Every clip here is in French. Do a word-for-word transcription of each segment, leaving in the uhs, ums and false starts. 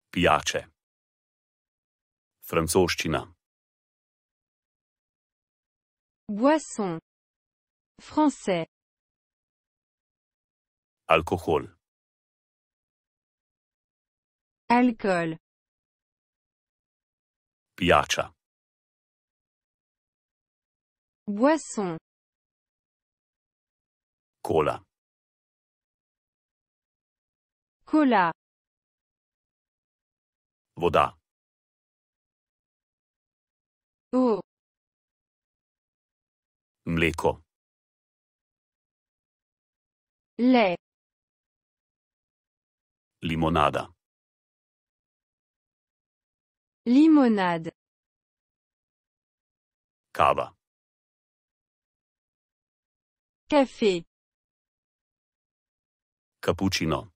Pijače. Francoščina. Boisson. Français. Alkohol. Alcool. Pijača. Boisson. Kola. Cola. Voda. Eau. Mleko. Lait. Limonada. Limonade. Kava. Café. Cappuccino.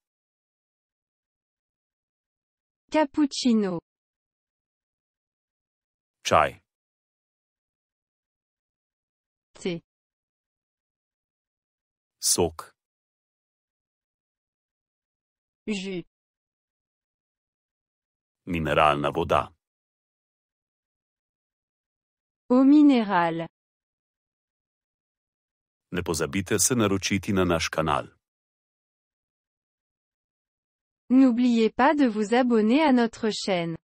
Cappuccino. Čaj. Thé. Sok. Jus. Mineralna voda. Eau minérale. Ne pozabite se naročiti na naš kanal. N'oubliez pas de vous abonner à notre chaîne.